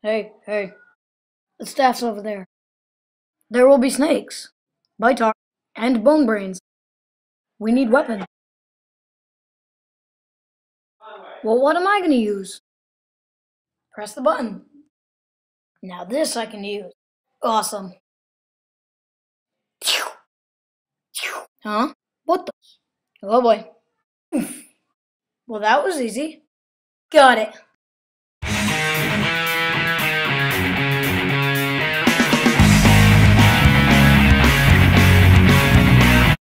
Hey, the staff's over there. There will be snakes, Bitar, and bone brains. We need weapons. Well, what am I gonna use? Press the button. Now this I can use. Awesome. Huh? What the? Oh boy. Well, that was easy. Got it.